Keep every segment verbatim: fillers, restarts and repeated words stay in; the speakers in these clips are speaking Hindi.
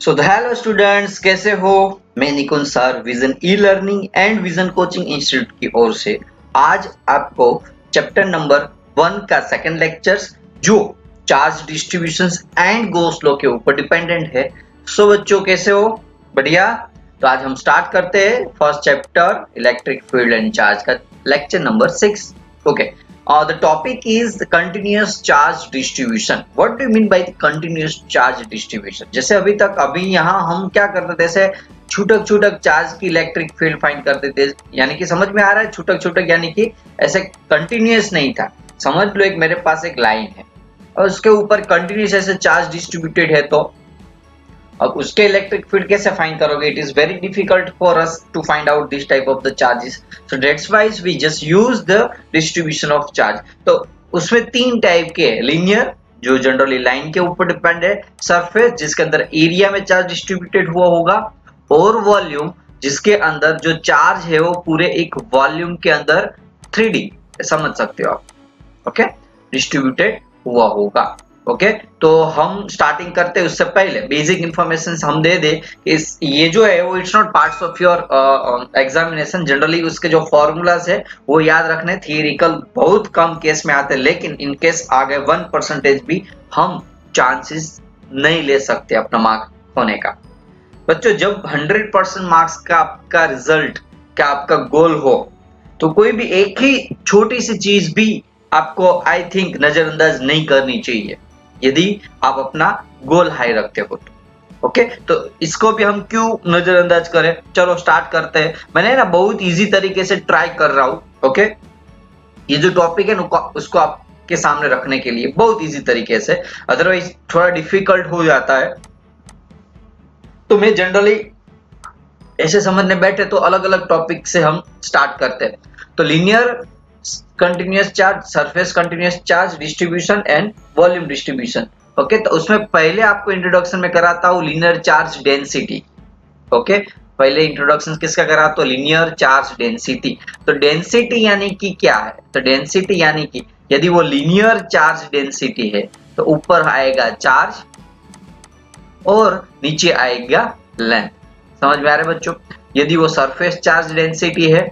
सो हेलो स्टूडेंट्स, कैसे हो? मैं Nikunj sir vision e learning and vision coaching institute की ओर से आज आपको चैप्टर नंबर वन का सेकंड लेक्चर्स जो charge distributions and Gauss law के ऊपर डिपेंडेंट है। सो बच्चों, कैसे हो? बढ़िया। तो आज हम स्टार्ट करते हैं first chapter electric field and charge का lecture number six. Okay, Uh, the topic is the continuous charge distribution. What do you mean by the continuous charge distribution? जैसे अभी तक अभी यहाँ हम क्या करते थे, जैसे छूटक छूटक चार्ज की इलेक्ट्रिक फील्ड फाइंड करते थे, यानी कि समझ में आ रहा है छूटक छूटक, यानी कि ऐसे कंटिन्यूस नहीं था। समझ लो एक मेरे पास एक लाइन है और उसके ऊपर कंटिन्यूस ऐसे चार्ज डिस्ट्रीब्यूटेड है, तो अब उसके इलेक्ट्रिक फील्ड कैसे फाइंड करोगे? It is very difficult for us to find out this type of the charges, so that's why we just use the distribution of charge. तो उसमें तीन टाइप के है, लीनियर जो जनरली लाइन के ऊपर डिपेंड है, सरफेस जिसके अंदर एरिया में चार्ज डिस्ट्रीब्यूटेड हुआ होगा, और वॉल्यूम जिसके अंदर जो चार्ज है वो पूरे एक वॉल्यूम के अंदर थ्री डी समझ सकते हो आप, ओके, डिस्ट्रीब्यूटेड हुआ होगा। ओके okay, तो हम स्टार्टिंग करते हैं उससे पहले बेसिक इंफॉर्मेशन हम दे दे कि इस ये जो है वो it's not parts of your examination. Generally उसके जो फॉर्मूलाज है वो याद रखने, थियरिकल बहुत कम केस में आते हैं, लेकिन इन केस आगे वन परसेंटेज भी हम चांसेस नहीं ले सकते अपना मार्क होने का। बच्चों, जब हंड्रेड परसेंट मार्क्स का आपका रिजल्ट का आपका गोल हो तो कोई भी एक ही छोटी सी चीज भी आपको आई थिंक नजरअंदाज नहीं करनी चाहिए यदि आप अपना गोल हाई रखते हो तो। ओके, तो इसको भी हम क्यों नजरअंदाज करें? चलो स्टार्ट करते हैं। मैंने ना बहुत इजी तरीके से ट्राई कर रहा हूं, ओके, ये जो टॉपिक है उसको आपके सामने रखने के लिए बहुत इजी तरीके से, अदरवाइज थोड़ा डिफिकल्ट हो जाता है। तो मैं जनरली ऐसे समझने बैठे तो अलग अलग टॉपिक से हम स्टार्ट करते हैं। तो linear continuous charge, surface continuous charge distribution and volume distribution. Okay, तो उसमें पहले आपको इंट्रोडक्शन में कराता हूँ लीनियर चार्ज डेंसिटी। ओके, पहले इंट्रोडक्शन किसका करा? तो लीनियर चार्ज डेंसिटी। तो डेंसिटी यानी कि क्या है? तो डेंसिटी यानी कि यदि वो लीनियर चार्ज डेंसिटी है तो ऊपर आएगा चार्ज और नीचे आएगा लेंथ। समझ में आ रहा है बच्चों? यदि वो सरफेस चार्ज डेंसिटी है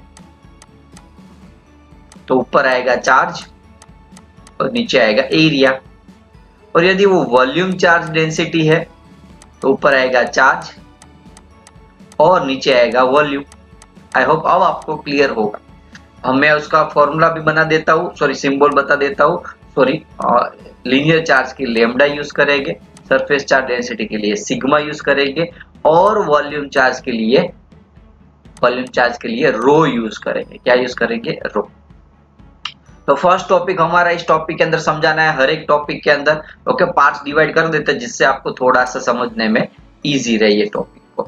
तो ऊपर आएगा चार्ज और नीचे आएगा एरिया, और यदि वो वॉल्यूम चार्ज डेंसिटी है तो ऊपर आएगा चार्ज और नीचे आएगा वॉल्यूम। आई होप अब आपको क्लियर होगा। हम मैं उसका फॉर्मूला भी बना देता हूँ, सॉरी सिंबल बता देता हूँ, सॉरी लीनियर चार्ज के लिए लैम्डा यूज करेंगे, सरफेस चार्ज डेंसिटी के लिए सिग्मा यूज करेंगे, और वॉल्यूम चार्ज के लिए वॉल्यूम चार्ज के लिए रो यूज करेंगे। क्या यूज करेंगे? रो। तो फर्स्ट टॉपिक हमारा इस टॉपिक के अंदर समझाना है, हर एक टॉपिक के अंदर ओके पार्ट्स डिवाइड कर देते हैं जिससे आपको थोड़ा सा समझने में इजी रहे ये टॉपिक को।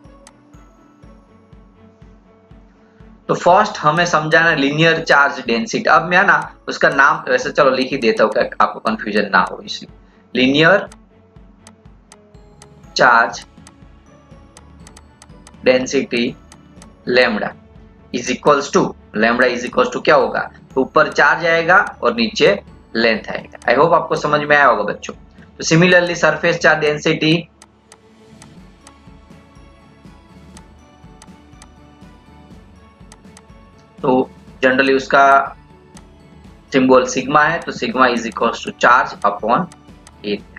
तो फर्स्ट हमें समझाना है लीनियर चार्ज डेंसिटी। अब मैं ना उसका नाम वैसे चलो लिख ही देता हूँ क्या आपको कंफ्यूजन ना हो, इसलिए linear charge density lambda is equals to, lambda is equals to क्या होगा? तो ऊपर चार्ज आएगा और नीचे लेंथ आएगा। आई होप आपको समझ में आया होगा बच्चों। तो सिमिलरली सरफेस चार्ज डेंसिटी तो जनरली उसका सिंबल सिग्मा है, तो sigma is equals to charge upon area,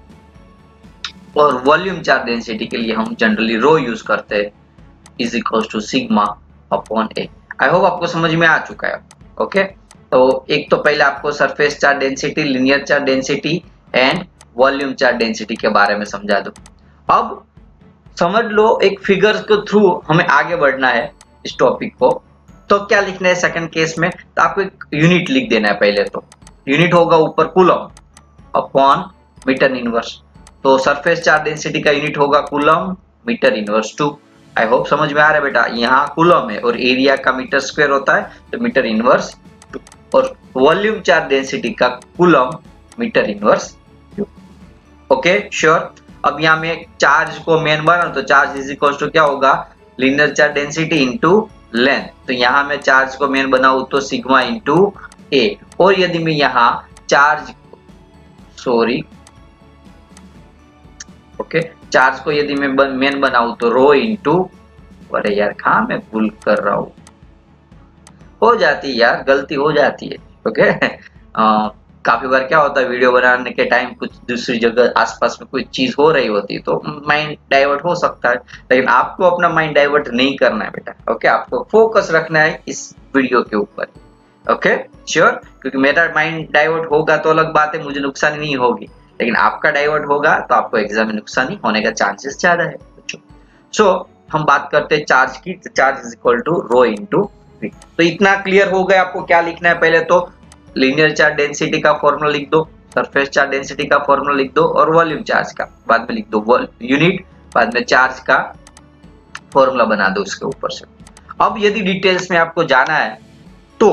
और वॉल्यूम चार्ज डेंसिटी के लिए हम जनरली रो यूज करते हैं, is equals to sigma upon A. I hope आपको समझ में आ चुका है। Okay okay? तो एक तो पहले आपको surface charge density, linear charge density and volume charge density के बारे में समझा दो। अब समझ लो एक फिगर के थ्रू हमें आगे बढ़ना है इस टॉपिक को। तो क्या लिखना है सेकंड केस में? तो आपको एक यूनिट लिख देना है। पहले तो यूनिट होगा ऊपर कूलम अपॉन मीटर इनवर्स। तो सरफेस चार्ज डेंसिटी का यूनिट होगा coulomb metre inverse two. I hope समझ में आ रहा है बेटा। यहाँ कूलम है और एरिया का मीटर स्क्वायर होता है तो मीटर इनवर्स टू, और वॉल्यूम चार्ज डेंसिटी का coulomb metre inverse two. Okay sure. अब यहाँ में चार्ज को मेन बना तो चार्ज इज इक्वल टू क्या होगा? Linear charge density into length. तो यहाँ मैं चार्ज को मेन बनाऊं तो सिग्मा इंटू ए, और यदि मैं यहाँ चार्ज सॉरी ओके, चार्ज को यदि मैं मेन बनाऊं तो रो इंटू, अरे यार कहाँ मैं भूल कर रहा हूँ, हो जाती है यार, गलती हो जाती है। ओके आ, काफी बार क्या होता है वीडियो बनाने के टाइम कुछ दूसरी जगह आसपास में कोई चीज हो रही होती है तो माइंड डाइवर्ट हो सकता है, लेकिन आपको अपना माइंड डाइवर्ट नहीं करना है बेटा। ओके, आपको फोकस रखना है इस वीडियो के ऊपर। ओके श्योर, क्योंकि मेरा माइंड डाइवर्ट होगा तो अलग बात है, मुझे नुकसान नहीं होगी, लेकिन आपका डाइवर्ट होगा तो आपको एग्जाम में नुकसान होने का चांसेस ज्यादा है बच्चों। सो हम बात करते हैं चार्ज की, तो charge is equal to rho into V. तो इतना क्लियर हो गया आपको क्या लिखना है। पहले तो लीनियर चार्ज डेंसिटी का फॉर्मूला लिख दो, सरफेस चार्ज डेंसिटी का फॉर्मूला लिख दो और वॉल्यूम चार्ज का बाद में लिख दो यूनिट, बाद में चार्ज का फॉर्मूला बना दो उसके ऊपर से। अब यदि डिटेल्स में आपको जाना है तो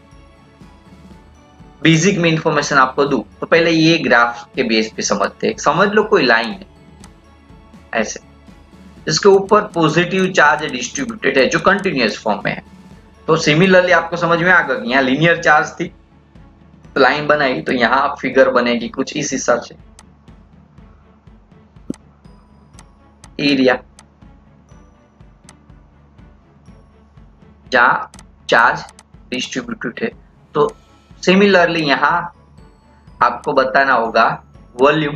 बेसिक में इंफॉर्मेशन आपको दूं तो पहले ये ग्राफ के बेस पे समझते हैं। समझ लो कोई लाइन है ऐसे, इसके ऊपर पॉजिटिव चार्ज डिस्ट्रीब्यूटेड है जो कंटिन्यूअस फॉर्म में है। तो सिमिलरली आपको समझ में आ गया, यहाँ लीनियर चार्ज थी तो लाइन बनाई, तो यहाँ फिगर बनेगी कुछ इस हिसाब से, एरिया जहाँ चार्ज डिस्ट्रीब्यूटेड है। तो सिमिलरली यहाँ आपको बताना होगा वॉल्यूम।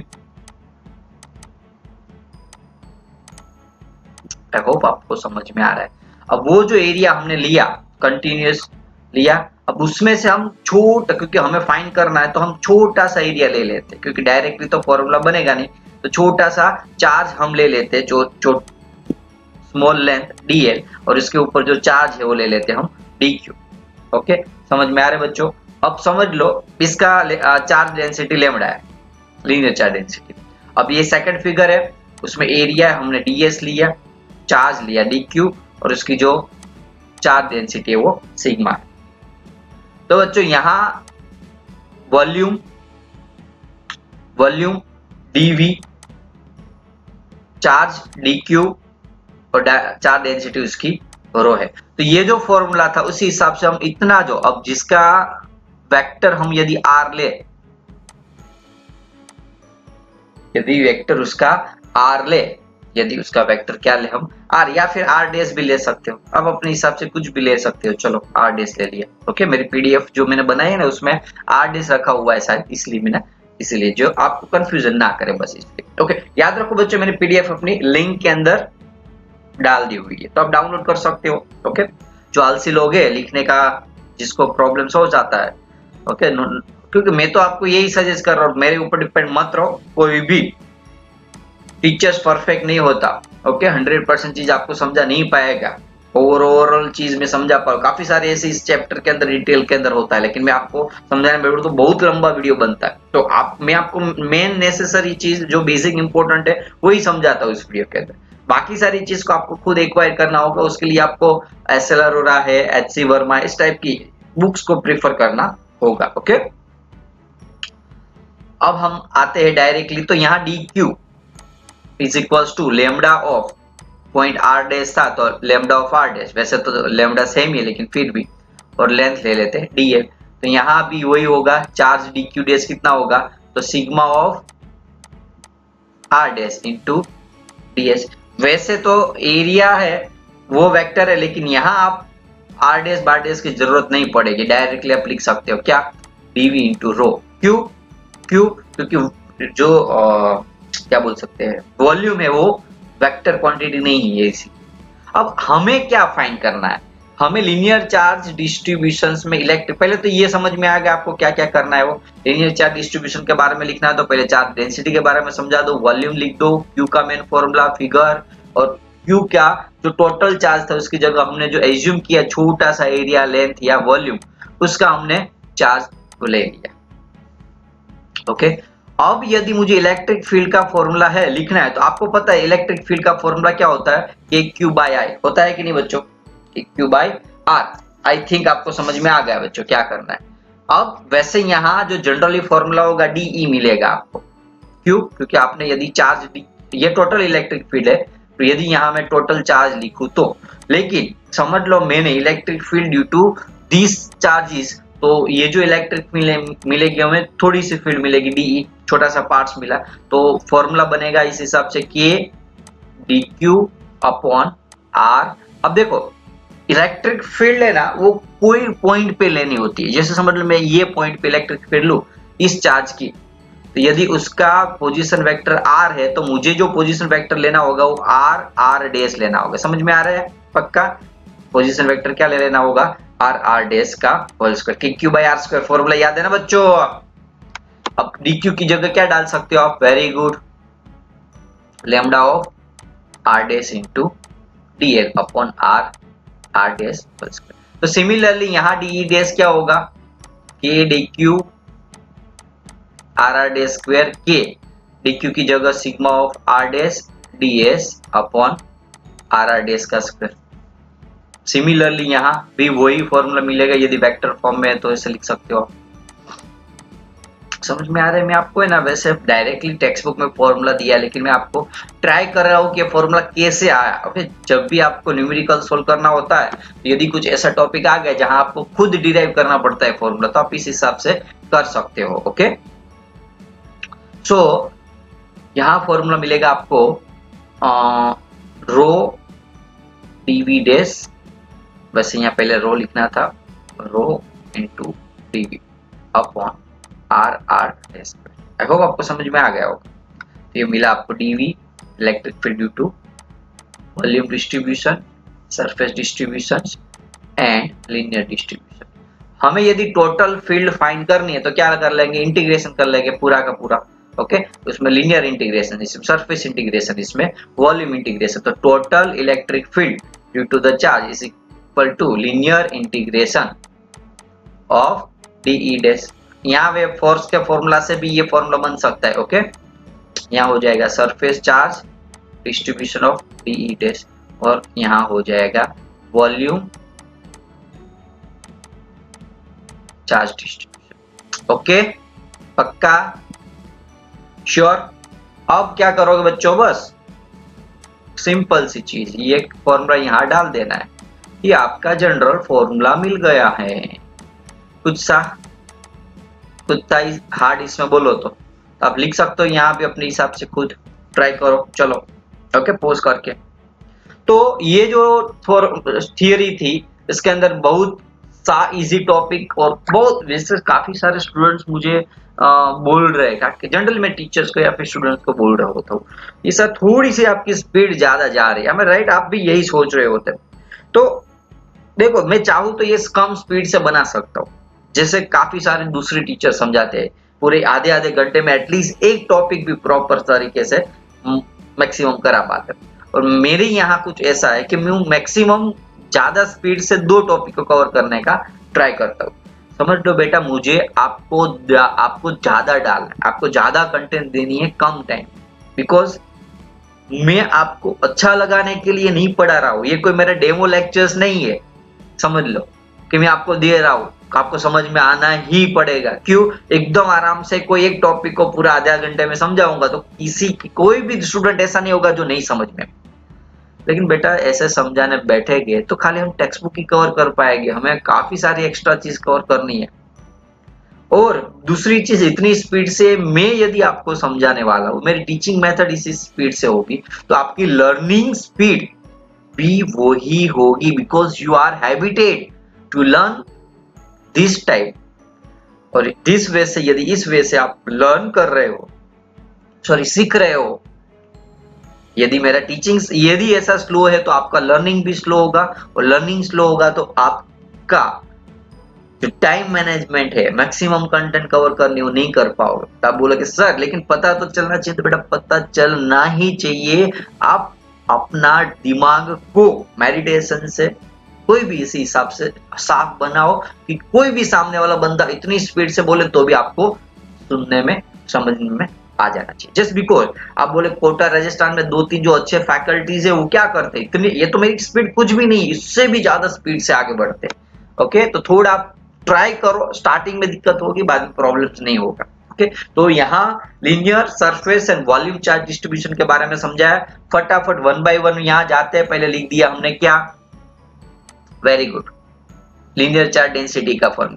आई होप आपको समझ में आ रहा है। अब वो जो एरिया हमने लिया कंटिन्यूअस लिया, अब उसमें से हम छोटा, क्योंकि हमें फाइंड करना है तो हम छोटा सा एरिया ले लेते हैं, क्योंकि डायरेक्टली तो फॉर्मूला बनेगा नहीं, तो छोटा सा चार्ज हम ले लेते हैं, जो जो स्मॉल लेंथ डी एल, और इसके ऊपर जो चार्ज है वो ले लेते हैं हम डी क्यू। ओके, समझ में आ रहे बच्चों। अब समझ लो इसका चार्ज डेंसिटी लेमडा है, लीनियर चार्ज डेंसिटी। अब ये सेकंड फिगर है, उसमें एरिया है, हमने डीएस लिया, चार्ज लिया डी क्यू, और उसकी जो चार्ज डेंसिटी है वो सिग्मा है। तो बच्चों यहाँ volume volume d V, charge D Q और चार्ज डेंसिटी उसकी रो है। तो ये जो फॉर्मूला था उसी हिसाब से हम इतना जो, अब जिसका वेक्टर हम यदि आर ले, यदि वेक्टर उसका आर ले, यदि उसका वेक्टर क्या ले हम आर, या फिर आर डेस भी ले सकते हो, अब अपने हिसाब से कुछ भी ले सकते हो। चलो आर डेस ले लिया। ओके, मेरी पीडीएफ जो मैंने बनाई है ना उसमें आर डेस रखा हुआ है शायद, इसलिए मैंने, इसलिए जो आपको कंफ्यूजन ना करे बस इसलिए। ओके, याद रखो बच्चों मैंने पीडीएफ अपनी लिंक के अंदर डाल दी हुई है, तो आप डाउनलोड कर सकते हो। ओके, जो आलसी लोग है लिखने का, जिसको प्रॉब्लम हो जाता है, ओके, क्योंकि मैं तो आपको यही सजेस्ट कर रहा हूँ, मेरे ऊपर डिपेंड मत रहो। कोई भी टीचर्स परफेक्ट नहीं होता। ओके, हंड्रेड परसेंट चीज आपको समझा नहीं पाएगा, ओवरऑल चीज में समझा पाओ, काफी सारे ऐसे इस चैप्टर के अंदर डिटेल के अंदर होता है, लेकिन मैं आपको समझाने बैठूं तो बहुत लंबा वीडियो बनता है। तो आप, मैं आपको मेन नेसेसरी चीज जो बेसिक इंपॉर्टेंट है वही समझाता हूँ इस वीडियो के अंदर। बाकी सारी चीज को आपको खुद एक्वायर करना होगा, उसके लिए आपको एस एल अरोरा है, एच सी वर्मा, इस टाइप की बुक्स को प्रीफर करना होगा। ओके, अब हम आते हैं डायरेक्टली, तो यहाँ D Q is equals to lambda of point R dash था तो लेमडा ऑफ आर डैश, वैसे तो लेमडा सेम ही है लेकिन फिर भी, और लेंथ ले लेते हैं डी एल। तो यहाँ भी वही होगा, चार्ज डी क्यू डैश कितना होगा, तो sigma of R dash into D S. वैसे तो एरिया है वो वेक्टर है, लेकिन यहाँ आप आर डैश बार डैश की जरूरत नहीं पड़ेगी, डायरेक्टली आप लिख सकते हो क्या, डीवी इंटू रो। क्यों क्यों क्योंकि जो आ, क्या बोल सकते हैं वॉल्यूम है वो वेक्टर क्वांटिटी नहीं है इसी। अब हमें क्या फाइंड करना है, हमें लीनियर चार्ज डिस्ट्रीब्यूशंस में इलेक्ट्रिक, पहले तो ये समझ में आ गया आपको क्या क्या करना है। वो लीनियर चार्ज डिस्ट्रीब्यूशन के बारे में लिखना है तो पहले चार्ज डेंसिटी के बारे में समझा दो, वॉल्यूम लिख दो, क्यू का मेन फॉर्मूला, फिगर, और क्यू क्या जो टोटल चार्ज था उसकी जगह हमने जो एज्यूम किया छोटा सा एरिया, लेंथ या वॉल्यूम, उसका हमने चार्ज को ले लिया। ओके, अब यदि मुझे इलेक्ट्रिक फील्ड का फॉर्मूला है लिखना है, तो आपको पता है इलेक्ट्रिक फील्ड का फॉर्मूला क्या होता है, के क्यू बाय आई होता है कि नहीं बच्चों, K Q by R. I think आपको समझ में आ गया बच्चों क्या करना है। अब वैसे यहाँ जो जनरली फॉर्मूला होगा डीई मिलेगा आपको, क्यों, क्योंकि आपने यदि चार्ज डी, ये टोटल इलेक्ट्रिक फील्ड है, तो यदि यहाँ मैं टोटल चार्ज लिखूं तो, लेकिन समझ लो मैंने electric field due to this charges, तो ये जो इलेक्ट्रिक मिले मिलेगी हमें थोड़ी सी फील्ड मिलेगी, डी छोटा सा पार्ट्स मिला, तो फॉर्मूला बनेगा इस हिसाब से के डी क्यू अपॉन आर। अब देखो इलेक्ट्रिक फील्ड है ना वो कोई पॉइंट पे लेनी होती है, जैसे समझ लो मैं ये पॉइंट पे इलेक्ट्रिक फील्ड लूं इस चार्ज की, तो यदि उसका पोजीशन वेक्टर आर है तो मुझे जो पोजीशन वेक्टर लेना होगा वो आर आर डैश लेना होगा। समझ में आ रहा है? पक्का पोजीशन वेक्टर क्या ले लेना होगा? आर आर डैश का whole square, K Q by R square. Formula याद है ना बच्चों? अब डी क्यू की जगह क्या डाल सकते हो आप? Very good, lambda of R dash into D L upon R R dash whole square. तो सिमिलरली यहाँ डी डैश क्या होगा? K D Q R R dash square, K D Q की जगह sigma of R dash D S upon R R dash का स्क्वायर। सिमिलरली यहाँ भी वही फॉर्मूला मिलेगा, यदि वेक्टर फॉर्म में है तो ऐसे लिख सकते हो। समझ में आ रहा है? मैं आपको है ना वैसे डायरेक्टली टेक्स्ट बुक में फॉर्मूला दिया, लेकिन मैं आपको ट्राई कर रहा हूँ कि फॉर्मूला कैसे आया। ओके, जब भी आपको न्यूमेरिकल सोल्व करना होता है, यदि कुछ ऐसा टॉपिक आ गया जहां आपको खुद डिराइव करना पड़ता है फॉर्मूला, तो आप इस हिसाब से कर सकते हो। ओके, सो so, यहाँ फॉर्मूला मिलेगा आपको रो डीवी डैश, वैसे यहाँ पहले रो लिखना था, rho into d V upon R R dash. I hope आपको समझ में आ गया होगा। तो ये मिला आपको d V electric field due to volume distribution, surface distribution and linear distribution. हमें यदि टोटल फील्ड फाइंड करनी है तो क्या कर लेंगे? इंटीग्रेशन कर लेंगे पूरा का पूरा। Okay okay? उसमें लीनियर इंटीग्रेशन, इसमें सरफेस इंटीग्रेशन, इसमें वॉल्यूम इंटीग्रेशन। तो total electric field due to the charge is equal to linear integration of d E dash. यहाँ वे फोर्स के फॉर्मूला से भी ये फॉर्मूला बन सकता है। Okay okay? यहाँ हो जाएगा surface charge distribution of d E dash, और यहाँ हो जाएगा वॉल्यूम चार्ज डिस्ट्रीब्यूशन। ओके, पक्का श्योर? अब क्या करोगे बच्चों? बस सिंपल सी चीज, ये फॉर्मूला यहाँ डाल देना है, ये आपका जनरल फॉर्मूला मिल गया है। कुछ सा कुछ सा हार्ड इसमें बोलो तो आप लिख सकते हो, यहाँ भी अपने हिसाब से खुद ट्राई करो। चलो ओके, पोज करके। तो ये जो थियरी थी इसके अंदर बहुत सा इजी टॉपिक, और बहुत वैसे काफी सारे स्टूडेंट्स मुझे आ, बोल रहे हैं कि जनरल में टीचर्स को या फिर स्टूडेंट्स को बोल रहा होता हूँ, ये सर थोड़ी सी आपकी स्पीड ज्यादा जा रही है। मैं राइट, आप भी यही सोच रहे होते। तो देखो, मैं चाहूँ तो ये कम स्पीड से बना सकता हूँ, जैसे काफी सारे दूसरे टीचर समझाते हैं, पूरे आधे आधे घंटे में एटलीस्ट एक टॉपिक भी प्रॉपर तरीके से मैक्सिमम करा पाते हैं। और मेरे यहाँ कुछ ऐसा है कि मैं मैक्सिमम ज्यादा स्पीड से दो टॉपिक को कवर करने का ट्राई करता हूँ। समझ लो बेटा, मुझे आपको आपको ज्यादा डालना है, आपको ज्यादा कंटेंट देनी है कम टाइम, बिकॉज मैं आपको अच्छा लगाने के लिए नहीं पढ़ा रहा हूँ। ये कोई मेरा डेमो लेक्चर्स नहीं है, समझ लो कि मैं आपको दे रहा हूँ, आपको समझ में आना ही पड़ेगा। क्यों? एकदम आराम से कोई एक टॉपिक को पूरा आधे घंटे में समझाऊंगा तो किसी कोई भी स्टूडेंट ऐसा नहीं होगा जो नहीं समझ में। लेकिन बेटा ऐसे समझाने बैठेंगे तो खाली हम टेक्स्ट बुक ही कवर कर पाएंगे, हमें काफी सारी एक्स्ट्रा चीज कवर करनी है। और दूसरी चीज, इतनी स्पीड से मैं यदि आपको समझाने वाला हूँ, मेरी टीचिंग मेथड इसी स्पीड से होगी, तो आपकी लर्निंग स्पीड भी वही होगी, because you are habited to learn this type. और दिस वे से, यदि इस वे से आप लर्न कर रहे हो, सॉरी सीख रहे हो, यदि मेरा टीचिंग यदि ऐसा स्लो है तो आपका लर्निंग भी स्लो होगा, और लर्निंग स्लो होगा तो आपका जो टाइम मैनेजमेंट है, मैक्सिमम कंटेंट कवर करने वो नहीं कर पाओगे। तो आप बोलोगे सर लेकिन पता तो चलना चाहिए। तो बेटा पता चलना ही चाहिए। आप अपना दिमाग को मेडिटेशन से कोई भी इसी हिसाब से साफ बनाओ कि कोई भी सामने वाला बंदा इतनी स्पीड से बोले तो भी आपको सुनने में समझने में आ जाना चाहिए। जस्ट बिकॉज आप बोले कोटा राजस्थान में दो तीन जो अच्छे फैकल्टीज है वो क्या करते हैं, इतनी ये तो मेरी स्पीड कुछ भी नहीं, इससे भी ज्यादा स्पीड से आगे बढ़ते हैं। ओके, तो थोड़ा आप ट्राई करो, स्टार्टिंग में दिक्कत होगी, बाद में प्रॉब्लम्स नहीं होगा। ओके, तो यहाँ linear surface and volume charge distribution के बारे में समझाया। फटाफट वन बाय वन यहाँ जाते हैं। पहले लिख दिया हमने क्या, very good, linear charge density का formula.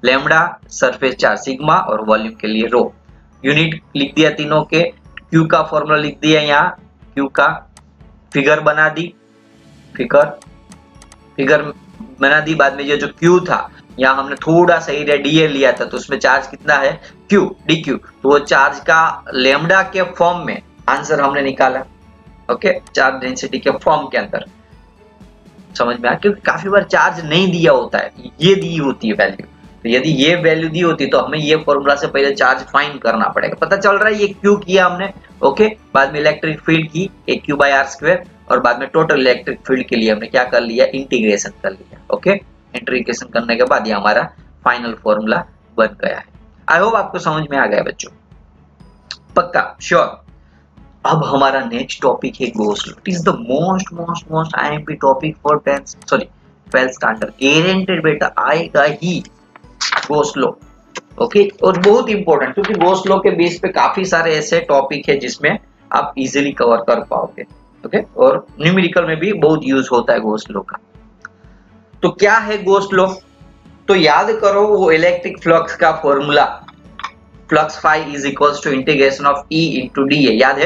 Lambda surface charge sigma और वॉल्यूम के लिए रो। यूनिट लिख दिया तीनों के, क्यू का फॉर्मूला लिख दिया, यहाँ क्यू का फिगर बना दी, फिगर फिगर बना दी। बाद में ये जो क्यू था यहाँ हमने थोड़ा सा एरिया डीए लिया था, तो उसमें चार्ज कितना है क्यू डी क्यू, तो वो चार्ज का लेमडा के फॉर्म में आंसर हमने निकाला। ओके, चार्ज डेंसिटी के फॉर्म के अंदर समझ में आया, क्योंकि काफी बार चार्ज नहीं दिया होता है, ये दी होती है वैल्यू। तो यदि ये वैल्यू दी होती तो हमें ये फॉर्मूला से पहले चार्ज फाइंड करना पड़ेगा। पता चल रहा है ये क्यू किया हमने। ओके, बाद में इलेक्ट्रिक फील्ड की A Q by R square, और बाद में टोटल इलेक्ट्रिक फील्ड के लिए हमने क्या कर लिया, इंटीग्रेशन कर लिया। ओके, इंटीग्रेशन करने के बाद ये हमारा फाइनल फॉर्मूला बन गया है। आई होप आपको समझ में आ गया बच्चों, पक्का श्योर। अब हमारा नेक्स्ट टॉपिक है Gauss law. It is the most most most IMP topic for tenth sorry twelfth standard, guaranteed बेटा आएगा ही गोस लॉ। ओके, और बहुत इंपॉर्टेंट, क्योंकि गोस लॉ के बेस पे काफी सारे ऐसे टॉपिक है जिसमें आप इजीली कवर कर पाओगे। ओके, और न्यूमेरिकल में भी बहुत यूज होता है गोस लॉ का। तो क्या है गोस लॉ? तो याद करो वो इलेक्ट्रिक फ्लक्स का formula, flux phi is equals to integration of E into D है, याद है?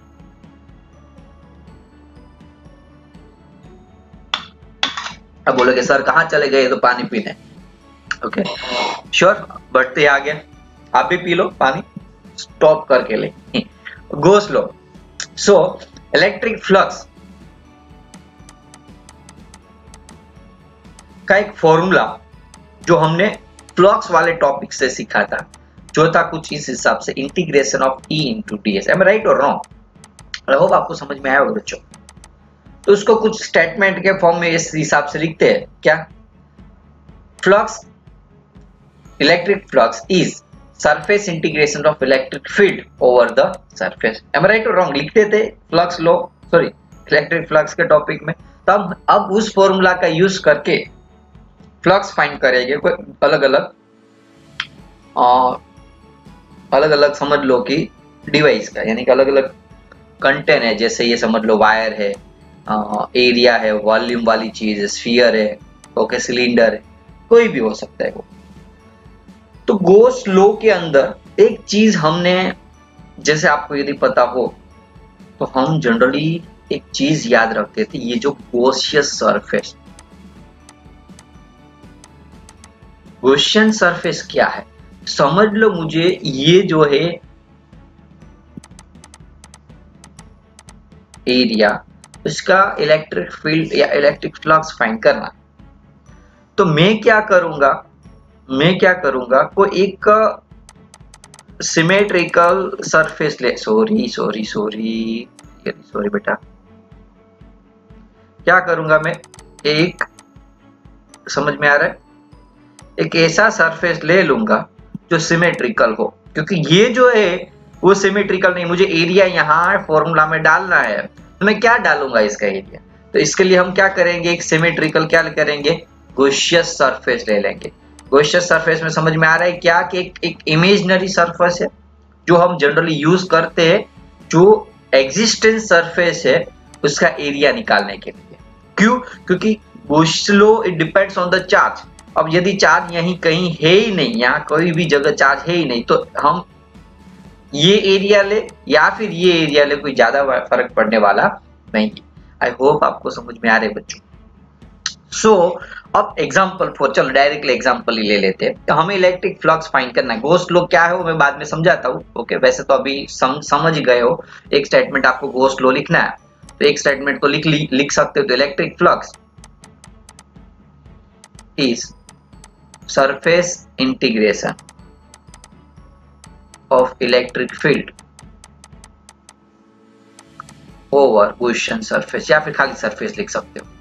अब बोलोगे सर कहां चले गए, तो पानी पीने। ओके श्योर, बढ़ते आ गया, आप भी पी लो पानी, स्टॉप करके ले। Gauss law, so electric flux का एक फॉर्मूला जो हमने फ्लक्स वाले टॉपिक से सीखा था, जो था कुछ इस हिसाब से, integration of E into D S. Am I right और रॉन्ग? आई होप आपको समझ में आया होगा बच्चों। तो उसको कुछ स्टेटमेंट के फॉर्म में इस हिसाब से लिखते हैं, क्या? Flux, electric flux is surface integration of electric field over the surface. Am I right और रॉन्ग? लिखते थे flux law, sorry electric flux के टॉपिक में। तब अब उस फॉर्मूला का यूज करके फ्लक्स फाइंड करेंगे, कोई अलग अलग अलग अलग समझ लो कि डिवाइस का, यानी कि अलग अलग कंटेंट है। जैसे ये समझ लो वायर है, एरिया है, वॉल्यूम वाली चीज है, स्फीयर है, ओके सिलेंडर है, कोई भी हो सकता है वो। तो गोस लॉ के अंदर एक चीज हमने, जैसे आपको यदि पता हो तो हम जनरली एक चीज याद रखते थे, ये जो गॉसियस सरफेस, गॉसियन सरफेस क्या है समझ लो मुझे, ये जो है एरिया, उसका इलेक्ट्रिक फील्ड या इलेक्ट्रिक फ्लक्स फाइंड करना। तो मैं क्या करूंगा, मैं क्या करूंगा कोई एक सिमेट्रिकल सरफेस ले, सॉरी सॉरी सॉरी सॉरी बेटा, क्या करूंगा मैं, एक समझ में आ रहा है, एक ऐसा सरफेस ले लूंगा जो सिमेट्रिकल हो, क्योंकि ये जो है वो सिमेट्रिकल नहीं, मुझे एरिया यहाँ फॉर्मूला में डालना है, तो मैं क्या डालूंगा इसका एरिया। तो इसके लिए हम क्या करेंगे, एक सिमेट्रिकल क्या करेंगे, गॉसियस सरफेस ले लेंगे। गॉसियस सरफेस में समझ में आ रहा है क्या कि एक, एक इमेजिनरी सरफेस है जो हम जनरली यूज करते हैं, जो एग्जिस्टेंस सरफेस है उसका एरिया निकालने के लिए। क्यों? क्योंकि Gauss law it depends on the charge. अब यदि चार्ज यहीं कहीं है ही नहीं, यहाँ कोई भी जगह चार्ज है ही नहीं, तो हम ये एरिया ले या फिर ये एरिया ले, कोई ज्यादा फर्क पड़ने वाला नहीं। आई होप आपको समझ में आ रहे बच्चों। सो so, अब एग्जांपल फॉर, चलो डायरेक्टली एग्जांपल ही ले लेते हैं। तो हमें इलेक्ट्रिक फ्लक्स फाइंड करना है। गोस लॉ क्या है वो मैं बाद में समझाता हूँ। ओके, वैसे तो अभी सम, समझ गए हो, एक स्टेटमेंट आपको गोस लॉ लिखना है, तो एक स्टेटमेंट को लिख लिख, लिख सकते हो। तो electric flux is surface integration of electric field over Gaussian surface, या फिर खाली सरफेस लिख सकते हो।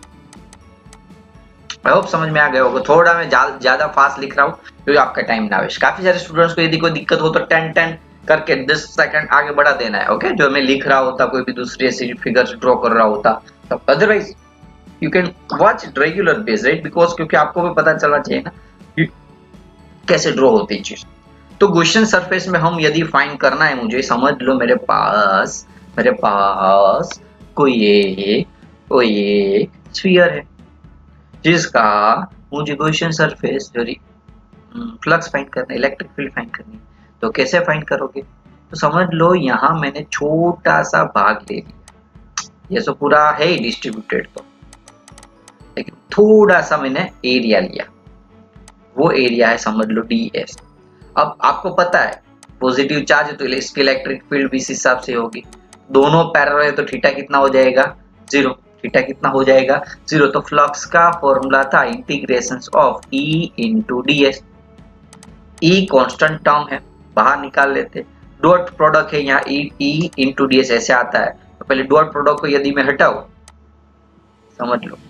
आई होप समझ में आ गया होगा। थोड़ा मैं ज्यादा फास्ट लिख रहा हूँ क्योंकि आपका टाइम ना वेस्ट। काफी सारे स्टूडेंट्स को यदि कोई दिक्कत हो तो टेन टेन करके दस सेकंड आगे बढ़ा देना है। ओके, जो मैं लिख रहा होता, कोई भी दूसरी ऐसी फिगर्स ड्रॉ कर रहा होता, तो otherwise you can watch regular base, right, because क्योंकि आपको भी पता चलना चाहिए ना कैसे ड्रॉ होती है चीज। तो गॉसियन सरफेस में हम यदि फाइंड करना है मुझे, समझ लो मेरे पास मेरे पास कोई एक कोई एक स्फीयर है जिसका मुझे Gaussian surface, sorry flux find करना, इलेक्ट्रिक फील्ड फाइंड करनी है, तो कैसे फाइंड करोगे? तो समझ लो यहाँ मैंने छोटा सा भाग ले लिया, ये तो पूरा है ही डिस्ट्रीब्यूटेड, तो लेकिन थोड़ा सा मैंने एरिया लिया, वो एरिया है समझ लो डी एस। अब आपको पता है पॉजिटिव चार्ज है तो इसकी इलेक्ट्रिक फील्ड भी इस हिसाब से होगी, दोनों पैरेलल है तो थीटा कितना हो जाएगा? जीरो। थीटा कितना हो जाएगा? जीरो। तो फ्लक्स का फॉर्मूला था integration of E into D s. E constant term है, बाहर निकाल लेते, डॉट प्रोडक्ट है यहाँ E E into D s ऐसे आता है, तो पहले डॉट प्रोडक्ट को यदि मैं हटाऊं, समझ लो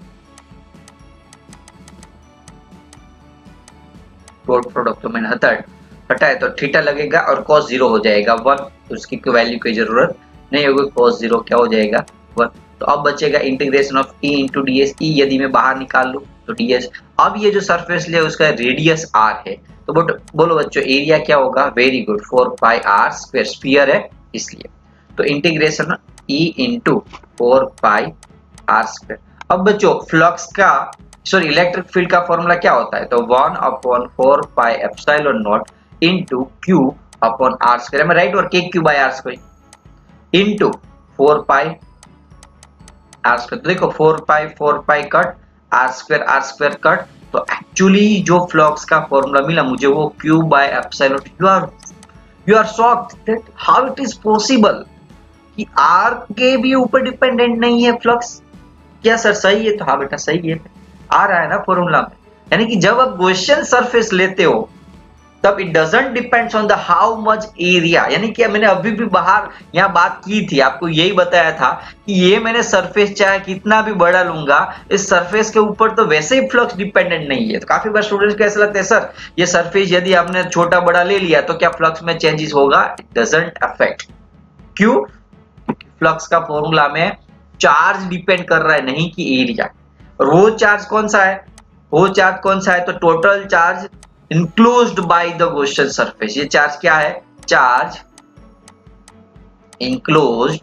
डॉट प्रोडक्ट तो मैंने हटा हटाए तो थीटा लगेगा और cos जीरो हो जाएगा वन, तो उसकी कोई वैल्यू की जरूरत नहीं होगी, cos जीरो क्या हो जाएगा? वन। तो अब बचेगा integration of E into D s. E यदि मैं बाहर निकाल लूं तो डी एस। अब ये जो सरफेस ले उसका रेडियस r है, तो बट बोलो बच्चों एरिया क्या होगा? Very good, four pi r square, sphere है इसलिए, तो integration E into four pi r square. अब बच्चों फ्लक्स का सॉरी इलेक्ट्रिक फील्ड का फॉर्मूला क्या होता है? तो one upon four pi epsilon naught into q upon r square, मैं राइट, और k Q by r square into four pi r square. तो देखो four pi four pi cut, r square r square cut, तो एक्चुअली जो फ्लक्स का फॉर्मूला मिला मुझे वो q by epsilon. You are you are shocked that how it is possible कि आर के भी ऊपर डिपेंडेंट नहीं है फ्लक्स। क्या सर सही है? तो हाँ बेटा सही है, आ रहा है ना फॉर्मूला में। यानी कि जब आप गॉसियन सरफेस लेते हो तब it doesn't depends on the how much area, यानी कि मैंने अभी भी बाहर यहाँ बात की थी, आपको यही बताया था कि ये मैंने सरफेस चाहे कितना भी बड़ा लूंगा, इस सरफेस के ऊपर तो वैसे ही फ्लक्स डिपेंडेंट नहीं है। तो काफी बार स्टूडेंट्स को ऐसा लगता है सर ये सरफेस यदि आपने छोटा बड़ा ले लिया तो क्या फ्लक्स में चेंजेस होगा? It doesn't affect. क्यों? फ्लक्स का फॉर्मूला में चार्ज डिपेंड कर रहा है, नहीं कि एरिया। और वो चार्ज कौन सा है? वो चार्ज कौन सा है? तो total charge enclosed by the Gaussian surface। ये चार्ज क्या है? Charge enclosed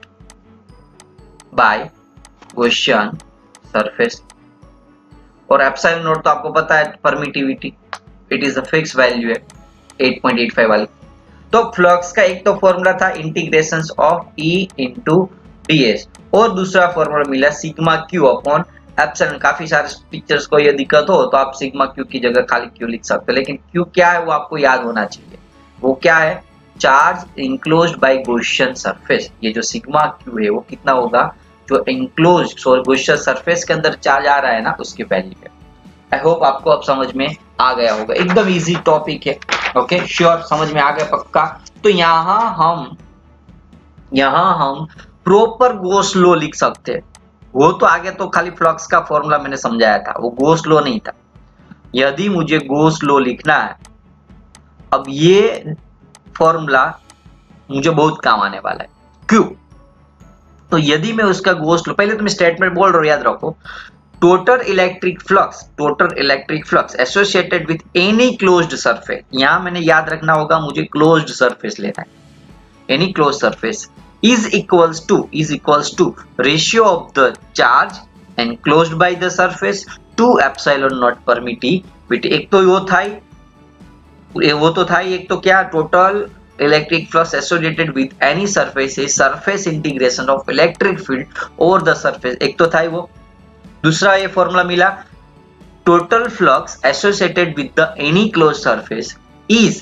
by Gaussian surface। और एप्सिलॉन नॉट तो आपको पता है permittivity, it is a fix value है एट पॉइंट एट फाइव वाली। तो फ्लक्स का एक तो फॉर्मूला था integration of E into D s, और दूसरा फॉर्मूला मिला सिग्मा क्यू अपॉन एप्सिलॉन। काफी सारे टीचर्स को ये दिक्कत हो तो आप सिग्मा क्यू की जगह खाली क्यू लिख सकते हो, लेकिन क्यू क्या है वो आपको याद होना चाहिए। वो क्या है? Charge enclosed by Gaussian surface. ये जो सिग्मा क्यू है वो कितना होगा? जो इंक्लोज्ड सॉरी गॉसियन सरफेस के अंदर चार्ज आ रहा है ना, उसकी वैल्यू है। आई होप आपको अब समझ में आ गया होगा, एकदम इजी टॉपिक है। ओके श्योर, समझ में आ गया पक्का? तो यहाँ हम यहाँ हम प्रॉपर गॉस लॉ लिख सकते हैं। वो तो आगे तो खाली फ्लक्स का फॉर्मूला मैंने समझाया था, वो गॉस लॉ नहीं था। यदि मुझे गॉस लॉ लिखना है, अब ये फॉर्मूला मुझे बहुत काम आने वाला है। क्यों? तो यदि मैं उसका गॉस लॉ, पहले तो मैं स्टेटमेंट बोल रहा हूं, याद रखो, total electric flux total electric flux associated with any closed surface. यहां मैंने याद रखना होगा मुझे क्लोज्ड सरफेस लेना है, any closed surface is equals to is equals to ratio of the charge enclosed by the surface to epsilon naught permittivity। एक तो वो था ही वो तो था ही एक तो क्या? Total electric flux associated with any surface is surface integration of electric field over the surface, एक तो था ही वो। दूसरा ये फॉर्मूला मिला total flux associated with the any closed surface is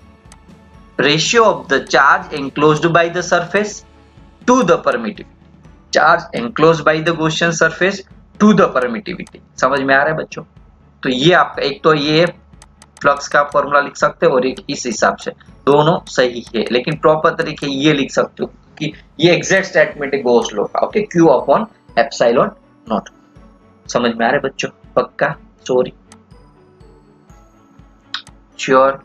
ratio of the charge enclosed by the surface to the permittivity। charge enclosed by the Gaussian surface to the permittivity। समझ में आ रहा है बच्चों? तो ये आपका एक तो ये फ्लक्स का फॉर्मूला लिख सकते हो और एक इस हिसाब से, दोनों सही है, लेकिन प्रॉपर तरीके ये लिख सकते हो कि ये एग्जैक्ट स्टेटमेंट है गॉस लॉ का। Okay q upon epsilon naught. समझ में आ रहा है बच्चों? पक्का? Sorry sure?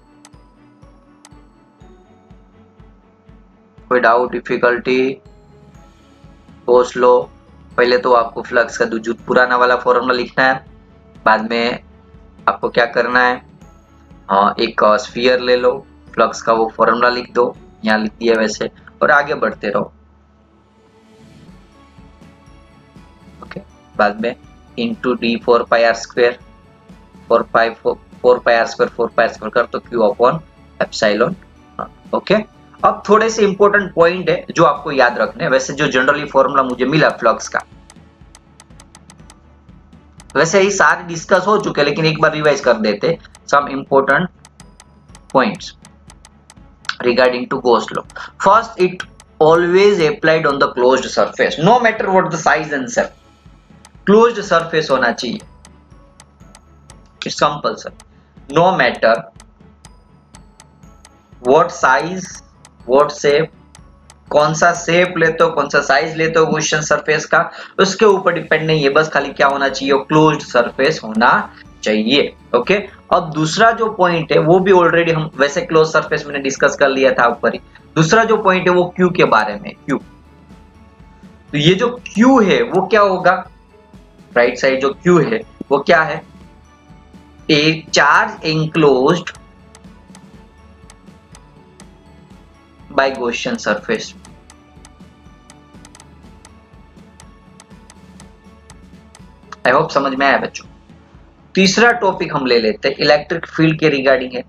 कोई डाउट डिफिकल्टी? गॉस लॉ पहले तो आपको फ्लक्स का जो पुराना वाला फॉर्मूला लिखना है, बाद में आपको क्या करना है, हाँ एक स्फीयर ले लो, फ्लक्स का वो फॉर्मूला लिख दो, यहाँ लिख दिया वैसे, और आगे बढ़ते रहो। ओके बाद में into d four pi r square, four pi four pi r square four pi r square कर तो q upon epsilon naught. Okay, अब थोड़े से इंपॉर्टेंट पॉइंट है जो आपको याद रखने हैं। वैसे जो जनरली फॉर्मूला मुझे मिला फ्लक्स का, वैसे ही सारे डिस्कस हो चुके, लेकिन एक बार रिवाइज कर देते some important points regarding to Gauss law. First, it always applied on the closed surface no matter what the size and shape. Closed surface होना चाहिए, it's compulsory, no matter what size what shape, कौन सा शेप लेते हो कौन सा साइज लेते हो क्वेश्चन सरफेस का, उसके ऊपर डिपेंड नहीं है, बस खाली क्या होना चाहिए, क्लोज्ड सरफेस होना चाहिए। ओके, अब दूसरा जो पॉइंट है वो भी ऑलरेडी हम वैसे क्लोज सरफेस में डिस्कस कर लिया था ऊपर ही। दूसरा जो पॉइंट है वो क्यू के बारे में, क्यू। तो ये जो क्यू है वो क्या होगा, राइट साइड जो क्यू है वो क्या है, a charge enclosed by Gaussian surface. I hope समझ में आया बच्चों। तीसरा टॉपिक हम ले लेते हैं, इलेक्ट्रिक फील्ड के रिगार्डिंग है।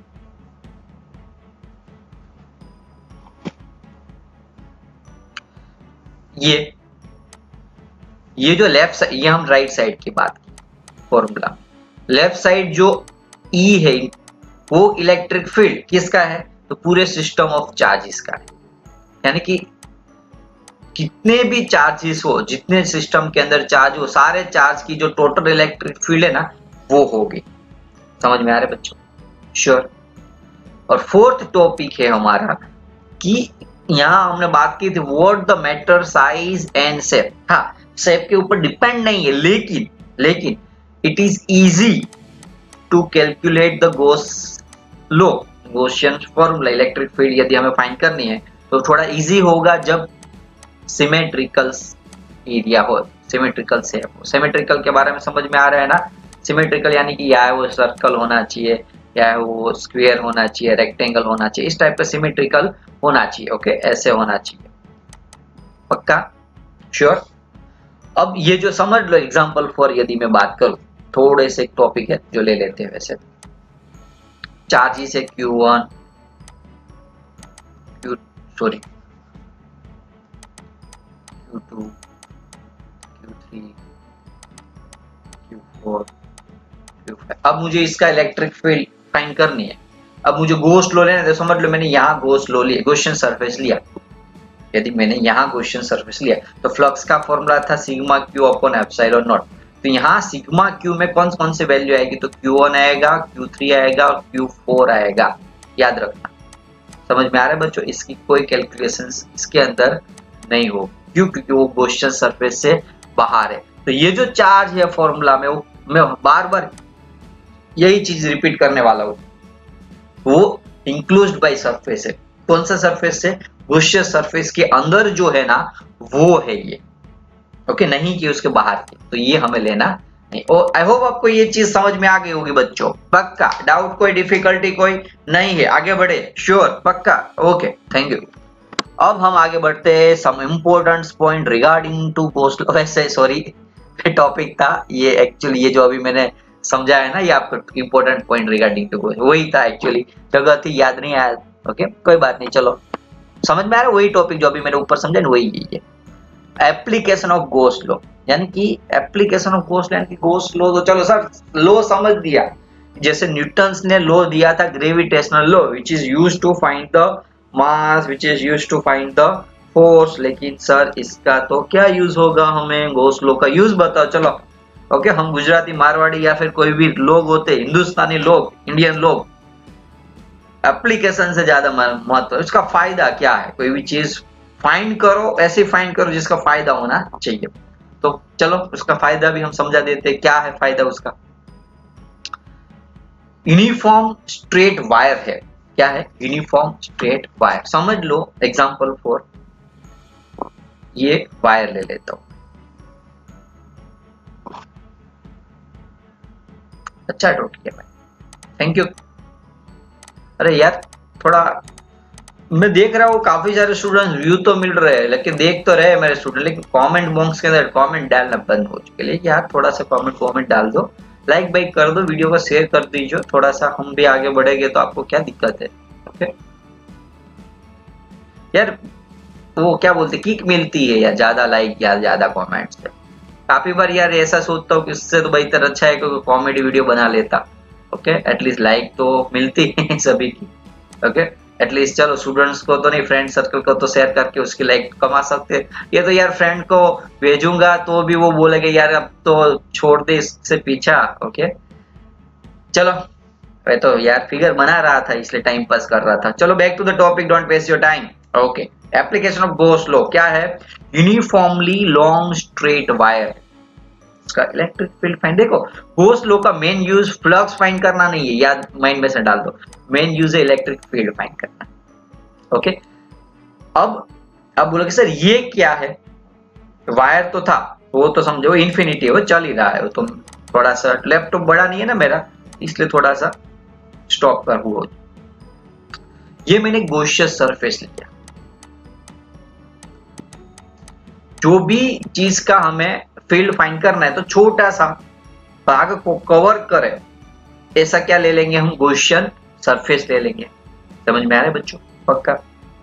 ये ये जो लेफ्ट साइड, ये हम राइट साइड की बात की फॉर्मूला, लेफ्ट साइड जो E है वो इलेक्ट्रिक फील्ड किसका है, तो पूरे सिस्टम ऑफ चार्जेस का है। यानी कि कितने भी चार्जेस हो, जितने सिस्टम के अंदर चार्ज हो, सारे चार्ज की जो टोटल इलेक्ट्रिक फील्ड है ना वो होगी। समझ में आ रहा है बच्चों? श्योर। और फोर्थ टॉपिक है हमारा कि यहां हमने बात की थी what the matter size and shape. हाँ, शेप के ऊपर डिपेंड नहीं है, लेकिन लेकिन it is easy to calculate the Gauss law, Gaussian formula, electric field यदि हमें फाइंड करनी है तो थोड़ा इजी होगा जब सिमेट्रिकल एरिया हो, सिमेट्रिकल शेप हो। सिमेट्रिकल के बारे में समझ में आ रहा है ना, सिमेट्रिकल यानी कि या वो सर्कल होना चाहिए या वो स्क्वायर होना चाहिए, रेक्टेंगल होना चाहिए, इस टाइप का सिमेट्रिकल होना चाहिए। ओके, ऐसे होना चाहिए, पक्का? श्योर। अब ये जो समझ लो एग्जांपल फॉर यदि मैं बात करूं, थोड़े से टॉपिक है जो ले लेते हैं। वैसे चार्जेस है q one, q sorry q two, q three, q four, q five. अब मुझे इसका इलेक्ट्रिक फील्ड फाइंड करनी है। अब मुझे गॉस लॉ लेना है, तो समझ लो मैंने यहाँ गॉस लॉ लिया, गॉसियन सरफेस लिया। यदि मैंने यहाँ गॉसियन सरफेस लिया तो फ्लक्स का फॉर्मूला था sigma q upon epsilon naught. तो यहाँ सिग्मा क्यू में कौन कौन से वैल्यू आएगी, तो क्यू वन आएगा, क्यू थ्री आएगा और क्यू फोर आएगा। याद रखना, समझ में आ रहा है बच्चों? इसकी कोई कैलकुलेशन इसके अंदर नहीं हो, क्यों? क्योंकि वो गॉसियन सरफेस से बाहर है। तो ये जो चार्ज है फॉर्मूला में, वो मैं बार बार यही चीज रिपीट करने वाला हूँ, वो इंक्लोज्ड बाय सरफेस है। कौन सा सरफेस से? गॉसियन सरफेस के अंदर जो है ना वो है ये। ओके, नहीं कि उसके बाहर की। तो ये हमें लेना नहीं। और आई होप आपको ये चीज समझ में आ गई होगी बच्चों, पक्का? डाउट, कोई डिफिकल्टी कोई नहीं है? आगे बढ़े? श्योर, पक्का? Okay, thank you. अब हम आगे बढ़ते हैं some important point regarding to Gauss law. वैसे सॉरी, टॉपिक था ये एक्चुअली, ये जो अभी मैंने समझा है ना, ये आपको important point regarding to Gauss वही था एक्चुअली, जगह थी याद नहीं आया। ओके, कोई बात नहीं, चलो समझ में आ रहा है? वही टॉपिक जो अभी मैंने ऊपर समझा ना, वही है एप्लीकेशन ऑफ गॉस लॉ। यानी कि एप्लीकेशन ऑफ गॉस लॉ यानी कि गॉस लॉ, तो चलो सर लॉ समझ दिया, जैसे न्यूटन ने लॉ दिया था gravitational law which is used to find the mass, which is used to find the force. लेकिन सर इसका तो क्या यूज होगा, हमें गॉस लॉ का यूज बताओ। चलो ओके, हम गुजराती, मारवाड़ी या फिर कोई भी लोग होते, हिंदुस्तानी लोग, इंडियन लोग, एप्लीकेशन से ज्यादा महत्व, इसका फायदा क्या है। कोई भी चीज फाइंड करो, ऐसे फाइंड करो जिसका फायदा होना चाहिए। तो चलो उसका फायदा भी हम समझा देते हैं, क्या है फायदा उसका। यूनिफॉर्म स्ट्रेट वायर है। क्या है? Uniform straight wire. समझ लो एग्जांपल फॉर, ये वायर ले लेता हूं। अच्छा टॉपिक है भाई, थैंक यू। अरे यार थोड़ा मैं देख रहा हूँ काफी सारे स्टूडेंट्स व्यू तो मिल रहे हैं, लेकिन देख तो रहे मेरे स्टूडेंट, लेकिन कमेंट बॉक्स के अंदर कमेंट डालना बंद हो चुके हैं। यार थोड़ा सा कमेंट कमेंट डाल दो, लाइक भाई कर दो, वीडियो को शेयर कर दीजिए, थोड़ा सा हम भी आगे बढ़ेंगे तो आपको क्या दिक्कत है। ओके यार, वो क्या बोलते किक मिलती है यार, ज्यादा लाइक या ज्यादा कमेंट्स से। काफी बार यार ऐसा सोचता हूँ कि इससे तो बेहतर अच्छा है कि कॉमेडी वीडियो बना लेता। ओके एटलीस्ट लाइक तो मिलती है सभी की। ओके एटलीस्ट चलो स्टूडेंट्स को तो नहीं, फ्रेंड सर्कल को तो शेयर करके उसकी लाइक कमा सकते हैं। ये तो यार फ्रेंड को भेजूंगा तो भी वो बोलेगा यार अब तो छोड़ दे इससे पीछा। ओके चलो, मैं तो यार फिगर बना रहा था इसलिए टाइम पास कर रहा था। चलो back to the topic, don't waste your time. Okay application of Gauss law क्या है? यूनिफॉर्मली लॉन्ग स्ट्रेट वायर का इलेक्ट्रिक फील्ड फाइंड। देखो गॉस लॉ का मेन यूज फ्लक्स फाइंड करना नहीं है, याद माइंड में से डाल दो, मेन यूज है इलेक्ट्रिक फील्ड फाइंड करना। ओके अब अब बोलोगे सर ये क्या है? वायर तो था, वो तो समझो इन्फिनिटी है, वो चल ही रहा है। वो तो थोड़ा सा लैपटॉप बड़ा नहीं है ना मेरा, इसलिए थोड़ा सा स्टॉप कर हुआ। ये मैंने गॉसियन सरफेस लिया, जो भी चीज का हमें फील्ड फाइंड करना है तो छोटा सा भाग को कवर करे, ऐसा क्या ले लेंगे हम? गॉसियन सरफेस ले लेंगे। समझ में आ रहा है बच्चों? पक्का।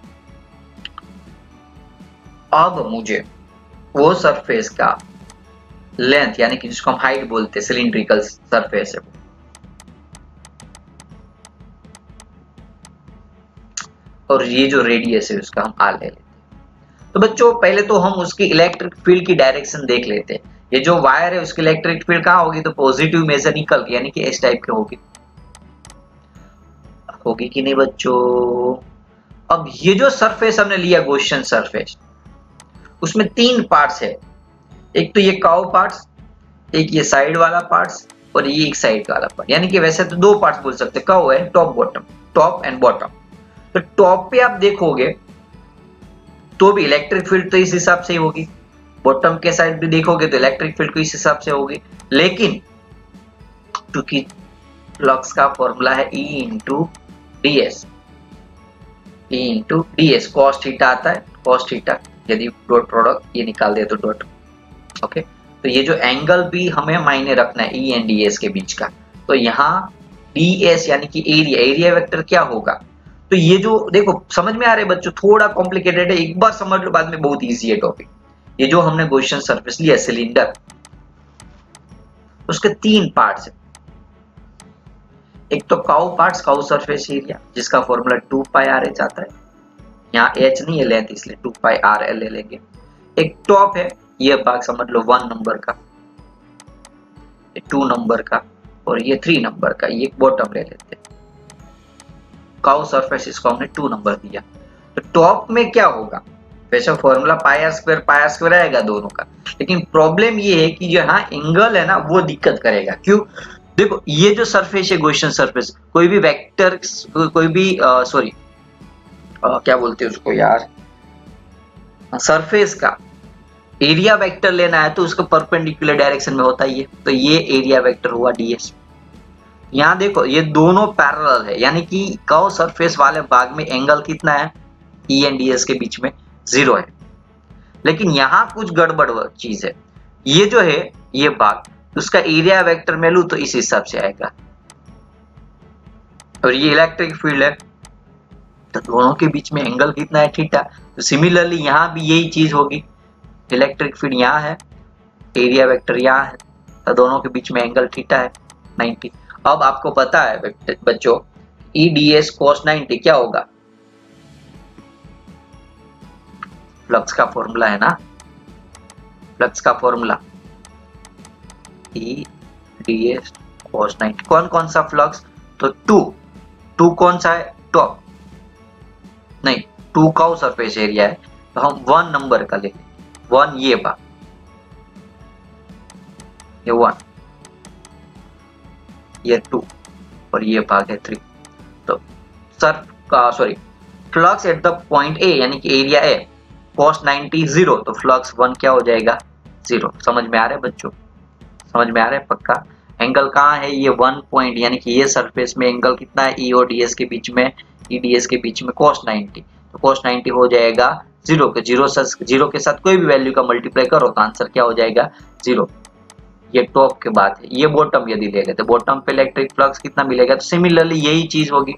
अब मुझे वो सरफेस का लेंथ यानी कि जिसको हम हाइट बोलते हैं, सिलिंड्रिकल सरफेस है, और ये जो रेडियस है उसका हम आर ले लेते हैं। तो बच्चों पहले तो हम उसकी इलेक्ट्रिक फील्ड की डायरेक्शन देख लेते हैं। ये जो वायर है उसकी इलेक्ट्रिक फील्ड कहाँ होगी? तो पॉजिटिव में से निकल के, यानी कि इस टाइप की होगी। होगी कि नहीं बच्चों? अब ये जो सरफेस हमने लिया गॉसियन सरफेस, उसमें तीन पार्ट्स है। एक तो ये कर्व पार्ट्स, एक ये साइड वाला पार्ट्स, और ये एक साइड वाला पार्ट। यानी कि वैसे तो दो पार्ट्स बोल सकते हैं, कर्व है top bottom, top and bottom. तो टॉप पे आप देखोगे तो भी इलेक्ट्रिक फील्ड तो इस हिसाब से ही होगी, बॉटम के साइड भी देखोगे तो इलेक्ट्रिक फील्ड को इस हिसाब से होगी। लेकिन क्योंकि फ्लक्स का फॉर्मूला है E into D s, E into D s cos theta आता है, कॉस थीटा यदि डॉट प्रोडक्ट ये निकाल दे तो डॉट। ओके तो ये जो एंगल भी हमें मायने रखना है E एंड डी एस के बीच का, तो यहाँ डी एस यानी कि एरिया, एरिया वेक्टर क्या होगा? तो ये जो देखो समझ में आ रहे बच्चों, थोड़ा कॉम्प्लिकेटेड है, एक बार समझ लो, बाद में बहुत इजी है टॉपिक। ये जो हमने गॉसियन सरफेस लिया सिलेंडर, उसके तीन पार्ट्स है। एक तो curve parts, curve surface area, जिसका formula two pi r h आता है। यहाँ एच नहीं है लेंथ, इसलिए टू पाई आर एल ले लेंगे। एक टॉप है, ये भाग समझ लो वन नंबर का, टू नंबर का, और ये थ्री नंबर का, ये बॉटम ले लेते हैं। कर्व सरफेस इसको हमने टू नंबर दिया। तो टॉप में क्या होगा? वैसे formula pi r square pi r square आएगा दोनों का, लेकिन प्रॉब्लम ये है कि जो यहाँ एंगल है ना वो दिक्कत करेगा। क्यों? देखो ये जो सरफेस है गॉसियन सरफेस, कोई भी वेक्टर, कोई भी सॉरी क्या बोलते हैं उसको यार, सरफेस का एरिया वेक्टर लेना है तो उसको परपेंडिकुलर डायरेक्शन में होता ही है। तो ये एरिया वेक्टर हुआ डीएस। यहाँ देखो ये दोनों पैरेलल है, यानी कि कर्व सरफेस वाले भाग में एंगल कितना है? ई एंड डी एस के बीच में जीरो है। लेकिन यहाँ कुछ गड़बड़ चीज है, ये जो है ये भाग, उसका एरिया वेक्टर में लूं तो इस हिसाब से आएगा, और ये इलेक्ट्रिक फील्ड है, तो दोनों के बीच में एंगल कितना है? थीटा। तो सिमिलरली यहाँ भी यही चीज होगी, इलेक्ट्रिक फील्ड यहाँ है, एरिया वेक्टर यहाँ है, तो दोनों के बीच में एंगल थीटा है नाइंटी। अब आपको पता है बच्चों E d s cos ninety क्या होगा? फ्लक्स का फॉर्मूला है ना, फ्लक्स का formula E d s cos ninety. कौन कौन सा फ्लक्स? तो टू, टू कौन सा है? टॉप नहीं, टू कर्व सरफेस एरिया है, तो हम वन नंबर का ले लेंगे। वन ये भाग, ये वन, ये टू, और ये भाग है थ्री। तो सर का sorry flux at the point a यानी कि area a cos ninety zero, तो फ्लक्स वन क्या हो जाएगा? जीरो। समझ में आ रहा है बच्चों? समझ में आ रहा है पक्का? एंगल कहाँ है? ये वन पॉइंट, यानी कि ये सरफेस में एंगल कितना है? ई और डी एस के बीच में, ई डी एस के बीच में cos नाइंटी, तो cos नाइंटी हो जाएगा जीरो के, जीरो से जीरो के साथ कोई भी वैल्यू का मल्टीप्लाई करो तो आंसर क्या हो जाएगा? जीरो। ये टॉप के बाद है, ये बॉटम यदि ले लेते, बॉटम पे इलेक्ट्रिक फ्लक्स कितना मिलेगा, तो सिमिलरली यही चीज होगी,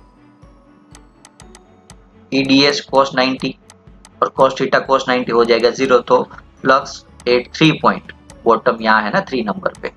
E d s cos ninety और cos थीटा cos नाइंटी हो जाएगा जीरो, तो flux at three point, bottom यहाँ है ना थ्री नंबर पे,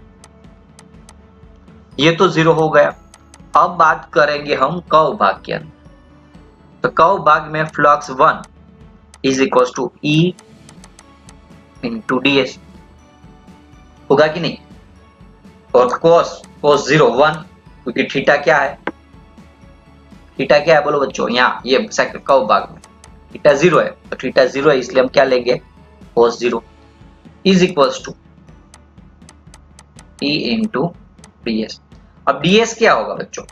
ये तो जीरो हो गया। अब बात करेंगे हम कर्व भाग के अंदर, तो कर्व भाग में flux one is equal to E into D s होगा कि नहीं, और cos cos जीरो वन, क्योंकि थीटा क्या है, थीटा क्या है बोलो बच्चों, यहाँ ये सेकंड कर्व भाग में थीटा जीरो है, तो थीटा जीरो है इसलिए हम क्या लेंगे cos zero is equals to E into D s. अब ds क्या होगा बच्चों,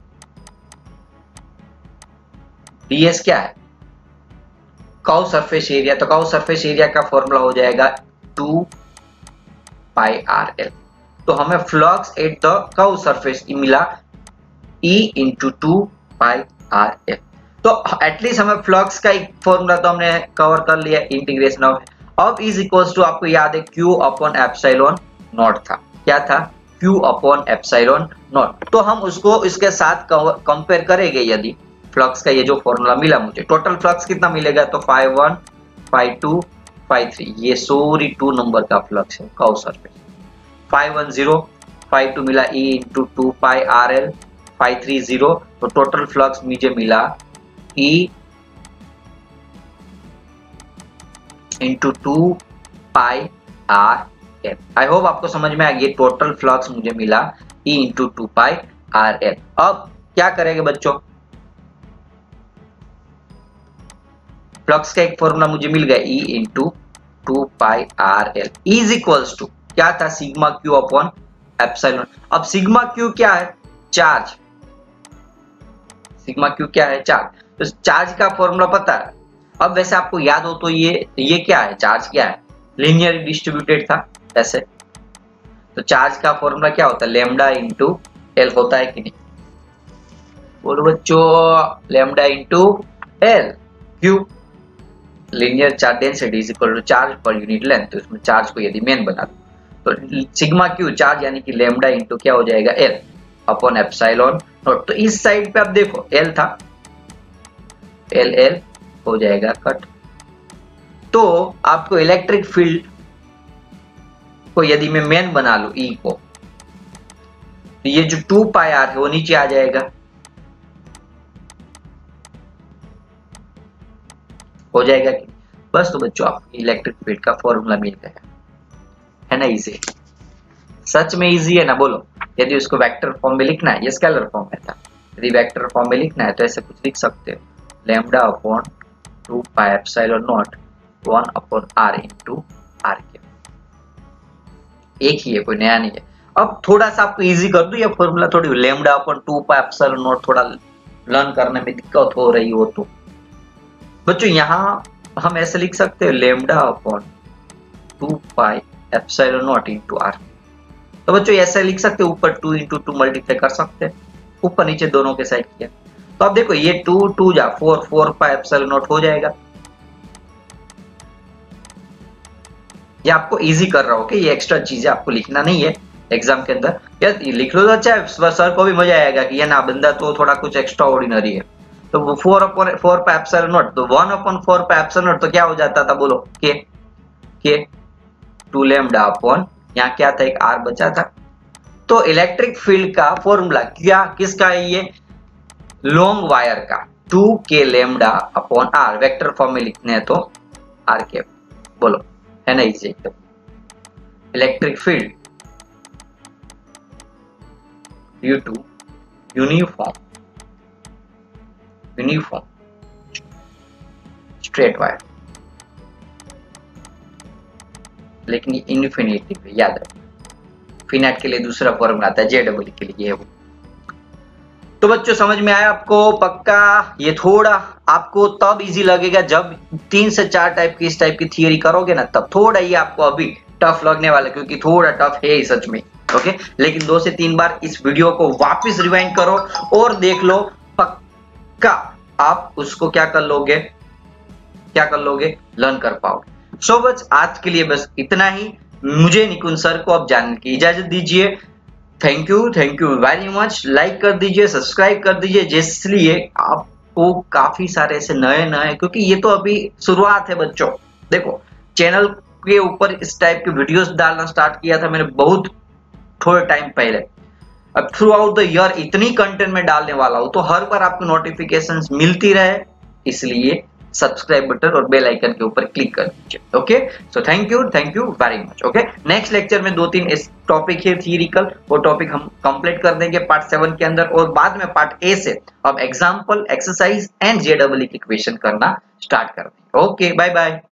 ds क्या है, कर्व सरफेस एरिया, तो कर्व सरफेस एरिया का फॉर्मूला हो जाएगा टू पाई आर एल, तो हमें flux at the curve surface मिला E into two pi r l. तो एटलीस्ट हमें फ्लक्स का एक फॉर्मूला तो हमने कवर कर लिया, इंटीग्रेशन ऑफ, अब इज इक्वल्स टू आपको याद है Q अपॉन एप्सिलॉन नॉट था, क्या था Q अपॉन एप्सिलॉन नॉट, तो हम उसको इसके साथ कंपेयर करेंगे, यदि फ्लक्स का ये जो फॉर्मूला मिला मुझे, टोटल फ्लक्स कितना मिलेगा, तो five one five two five three, ये सॉरी टू नंबर का फ्लक्स है curve surface, five one zero, five two मिला E into two pi r l, five three zero, तो टोटल फ्लक्स मुझे मिला E into two pi r l. I hope आपको समझ में आ गया, टोटल फ्लक्स मुझे मिला E into two pi r l. अब क्या करेंगे बच्चों, फ्लक्स का एक फॉर्मूला मुझे मिल गया E into two pi r l is equals to क्या था, सिग्मा क्यू अपॉन एप्सिलॉन। अब सिग्मा क्यू क्या है, चार्ज, सिग्मा क्यू क्या है, चार्ज, तो चार्ज का फॉर्मूला पता है। अब वैसे आपको याद हो तो ये ये क्या है, चार्ज क्या है, लीनियर डिस्ट्रीब्यूटेड था ऐसे, तो चार्ज का फॉर्मूला क्या होता है, लेमडा इंटू एल होता है कि नहीं, बोलो बच्चों, lambda into l, q linear charge density is equal to charge पर यूनिट लेंथ, तो इसमें चार्ज को यदि मेन बना दो तो सिग्मा क्यू चार्ज यानी कि लेमडा इंटू क्या हो जाएगा एल अपॉन एप्सिलॉन नॉट। तो इस साइड पे आप देखो एल था, एल एल हो जाएगा कट, तो आपको इलेक्ट्रिक फील्ड को यदि मैं मेन बना लू ई को, तो ये जो टू पाई आर है वो नीचे आ जाएगा, हो जाएगा कि बस, तो बच्चों आपको इलेक्ट्रिक फील्ड का फॉर्मूला मिल गया है ना, इजी, सच में इजी है ना, बोलो। यदि उसको वेक्टर फॉर्म में लिखना है, ये स्केलर फॉर्म में था, यदि वेक्टर फॉर्म में लिखना है तो ऐसे कुछ लिख सकते हो, lambda upon two pi epsilon naught one upon r into r के, एक ही है, कोई नया नहीं है। अब थोड़ा सा आपको इजी कर दूं ये फॉर्मूला, थोड़ी lambda upon two pi epsilon naught थोड़ा लर्न करने में दिक्कत हो रही हो तो बच्चों यहाँ हम ऐसे लिख सकते हैं, lambda upon two pi epsilon naught into r, तो बच्चों ऐसे लिख सकते हैं, ऊपर टू इंटू टू मल्टीप्लाई कर सकते हैं, ऊपर नीचे दोनों के साइड किया, तो अब देखो ये टू टू जा four, four pi epsilon naught हो जाएगा। ये आपको इजी कर रहा हो कि ये एक्स्ट्रा चीजें आपको लिखना नहीं है एग्जाम के अंदर, यार लिख लो तो अच्छा है, सर को भी मजा आएगा कि ये ना बंदा तो थोड़ा कुछ एक्स्ट्रा ऑर्डिनरी है। तो वो four upon four pi epsilon naught, तो one upon four pi epsilon naught, तो क्या हो जाता था बोलो, के के टू लैम्डा अपॉन यहाँ क्या था, एक आर बचा था। तो इलेक्ट्रिक फील्ड का फॉर्मूला क्या, किसका है ये, लॉन्ग वायर का, two k lambda upon r, vector form में लिखने हैं तो आर के, बोलो, है ना इजी एकदम। Electric field due to uniform uniform straight wire, लेकिन ये इनफिनिटी पे याद रखो, फिनाइट के लिए दूसरा फॉर्मूला आता है, जे डबल के लिए ये वो। तो बच्चों समझ में आया आपको पक्का, ये थोड़ा आपको तब इजी लगेगा जब तीन से चार टाइप की इस टाइप की थियरी करोगे ना, तब थोड़ा ये आपको अभी टफ लगने वाला, क्योंकि थोड़ा टफ है ही सच में, ओके। लेकिन दो से तीन बार इस वीडियो को वापस रिवाइंड करो और देख लो, पक्का आप उसको क्या कर लोगे, क्या कर लोगे, लर्न कर पाओगे। सो बस आज के लिए बस इतना ही। मुझे निकुंज सर को अब जानने की इजाजत दीजिए। Thank you, thank you very much. Like कर दीजिए, सब्सक्राइब कर दीजिए, जिसलिए आपको काफी सारे ऐसे नए नए, क्योंकि ये तो अभी शुरुआत है बच्चों। देखो चैनल के ऊपर इस टाइप के वीडियोस डालना स्टार्ट किया था मैंने बहुत थोड़े टाइम पहले। अब थ्रू आउट द ईयर इतनी कंटेंट में डालने वाला हूं तो हर बार आपको नोटिफिकेशंस मिलती रहे, इसलिए सब्सक्राइब बटन और बेल आइकन के ऊपर क्लिक कर दीजिए। Okay, so thank you, thank you very much. Okay, next lecture में दो तीन इस टॉपिक है थियरिकल, वो टॉपिक हम कंप्लीट कर देंगे पार्ट सेवन के अंदर, और बाद में पार्ट ए से अब example, exercise and J double E की क्वेश्चन करना स्टार्ट कर देंगे। Okay, bye bye.